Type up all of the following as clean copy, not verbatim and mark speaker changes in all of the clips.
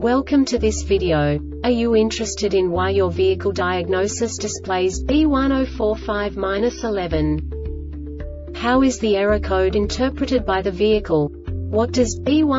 Speaker 1: Welcome to this video. Are you interested in why your vehicle diagnosis displays B1045-11? How is the error code interpreted by the vehicle? What does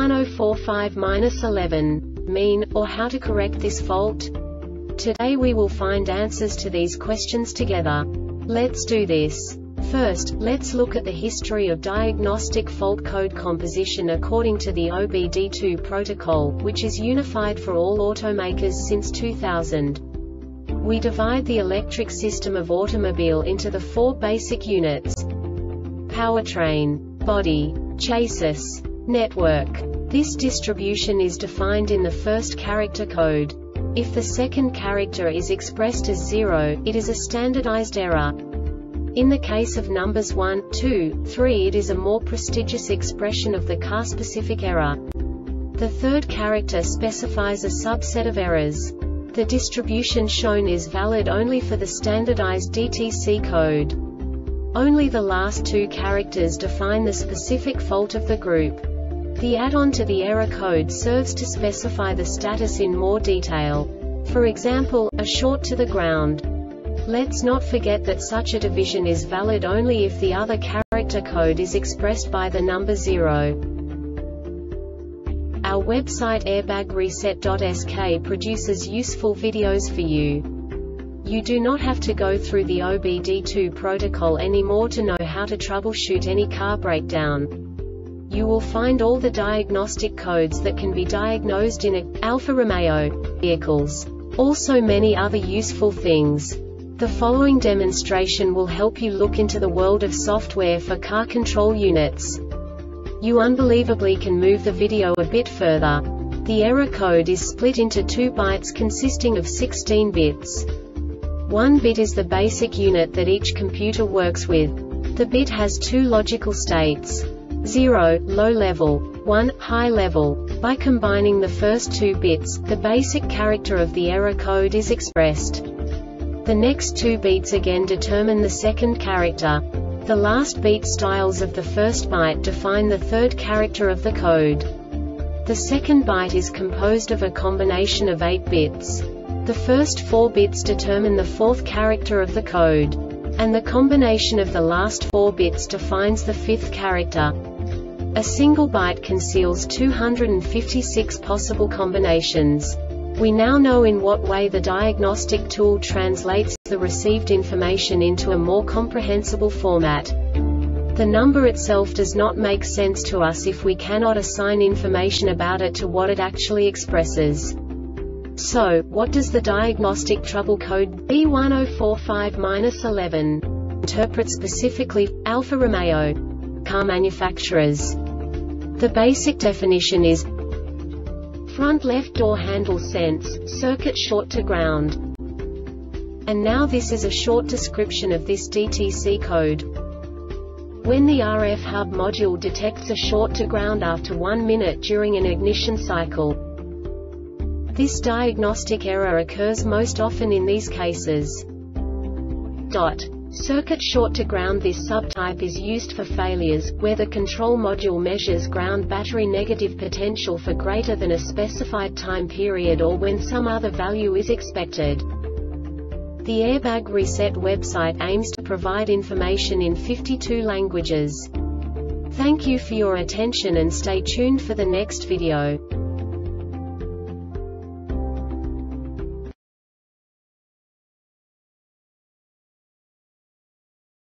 Speaker 1: B1045-11 mean, or how to correct this fault? Today we will find answers to these questions together. Let's do this. First, let's look at the history of diagnostic fault code composition according to the OBD2 protocol, which is unified for all automakers since 2000. We divide the electric system of automobile into the four basic units: powertrain, body, chassis, network. This distribution is defined in the first character code. If the second character is expressed as 0, it is a standardized error. In the case of numbers 1, 2, 3, it is a more prestigious expression of the car-specific error. The third character specifies a subset of errors. The distribution shown is valid only for the standardized DTC code. Only the last two characters define the specific fault of the group. The add-on to the error code serves to specify the status in more detail. For example, a short to the ground. Let's not forget that such a division is valid only if the other character code is expressed by the number 0. Our website airbagreset.sk produces useful videos for you. You do not have to go through the OBD2 protocol anymore to know how to troubleshoot any car breakdown. You will find all the diagnostic codes that can be diagnosed in Alfa Romeo vehicles. Also many other useful things. The following demonstration will help you look into the world of software for car control units. You unbelievably can move the video a bit further. The error code is split into 2 bytes consisting of 16 bits. 1 bit is the basic unit that each computer works with. The bit has 2 logical states: 0, low level, 1, high level. By combining the first 2 bits, the basic character of the error code is expressed. The next 2 beats again determine the second character. The last beat styles of the first byte define the third character of the code. The second byte is composed of a combination of 8 bits. The first 4 bits determine the fourth character of the code. And the combination of the last 4 bits defines the fifth character. A single byte conceals 256 possible combinations. We now know in what way the diagnostic tool translates the received information into a more comprehensible format. The number itself does not make sense to us if we cannot assign information about it to what it actually expresses. So, what does the diagnostic trouble code B1045-11 interpret specifically for Alfa Romeo car manufacturers? The basic definition is: front left door handle sense, circuit short to ground. And now this is a short description of this DTC code. When the RF hub module detects a short to ground after 1 minute during an ignition cycle, this diagnostic error occurs most often in these cases. Circuit short to ground. This subtype is used for failures, where the control module measures ground battery negative potential for greater than a specified time period or when some other value is expected. The Airbag Reset website aims to provide information in 52 languages. Thank you for your attention and stay tuned for the next video.